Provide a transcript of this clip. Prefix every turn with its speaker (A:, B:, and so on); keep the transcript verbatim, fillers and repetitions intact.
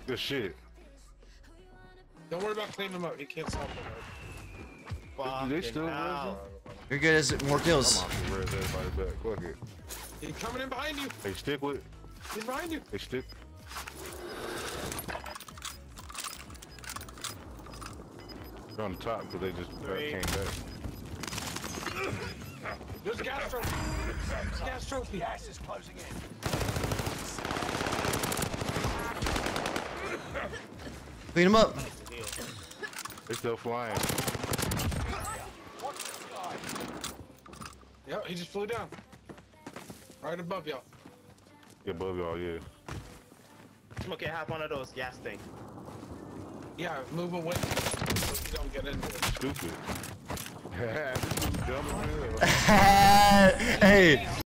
A: Good shit.
B: Don't worry about cleaning him up. He can't solve it.
A: They still
C: hell.
D: You're good as more kills.
A: I'm off the res everybody back. Fuck it.
B: He's coming in behind you.
A: They stick with.
B: He's behind you.
A: They stick. They're on the top because they just uh, came back.
B: There's a gas trophy. There's a gas trophy.
E: Gas is closing in.
D: Clean him up.
A: They still flying.
B: Yep, he just flew down. Right above y'all.
A: Yeah, above y'all, yeah.
C: I'm gonna get half one of those gas things.
B: Yeah, move away so you don't get into it.
A: Stupid. Dumb as hell.
D: Hey.